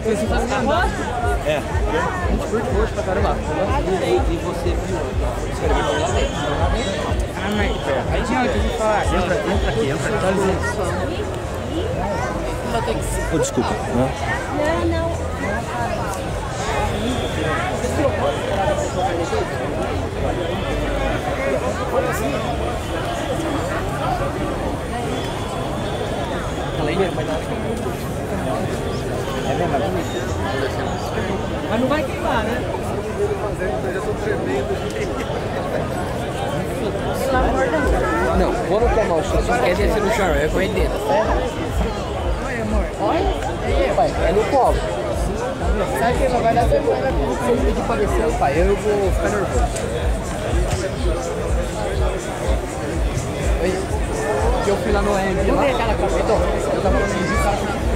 Você tá me andando. É. A gente curte roxo pra caramba. E você viu? Ah, mas aí tinha o que a gente falar. Entra aqui, entra. Dá licença. Oh, desculpa. Né? Não. É verdade. Mas não vai queimar, né? Pelo amor de Deus. Não, quando tomar o chão, quer descer no chão, é com ele dentro. Olha, amor. Olha, pai, é no colo. Sabe que não vai dar tempo, vai pedir pra descer, pai. Eu vou ficar nervoso. Eu fui lá no AMB. Não tem aquela coisa. Eu tava no AMB, cara.